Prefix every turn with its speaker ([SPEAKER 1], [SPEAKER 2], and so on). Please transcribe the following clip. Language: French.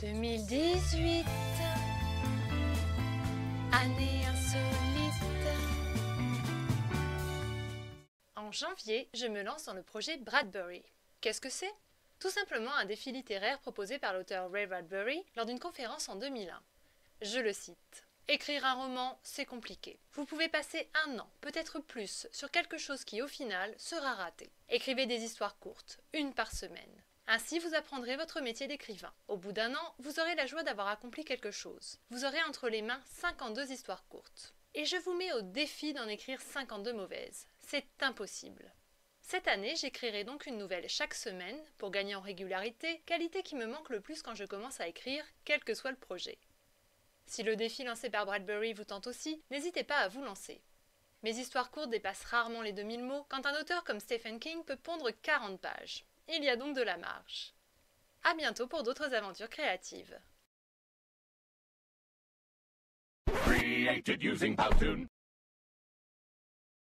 [SPEAKER 1] 2018, année insolite. En janvier, je me lance dans le projet Bradbury. Qu'est-ce que c'est? Tout simplement un défi littéraire proposé par l'auteur Ray Bradbury lors d'une conférence en 2001. Je le cite. Écrire un roman, c'est compliqué. Vous pouvez passer 1 an, peut-être plus, sur quelque chose qui, au final, sera raté. Écrivez des histoires courtes, 1 par semaine. Ainsi, vous apprendrez votre métier d'écrivain. Au bout d'1 an, vous aurez la joie d'avoir accompli quelque chose. Vous aurez entre les mains 52 histoires courtes. Et je vous mets au défi d'en écrire 52 mauvaises. C'est impossible. Cette année, j'écrirai donc une nouvelle chaque semaine pour gagner en régularité, qualité qui me manque le plus quand je commence à écrire, quel que soit le projet. Si le défi lancé par Bradbury vous tente aussi, n'hésitez pas à vous lancer. Mes histoires courtes dépassent rarement les 2000 mots, quand un auteur comme Stephen King peut pondre 40 pages. Il y a donc de la marge. À bientôt pour d'autres aventures créatives.
[SPEAKER 2] Created using Powtoon.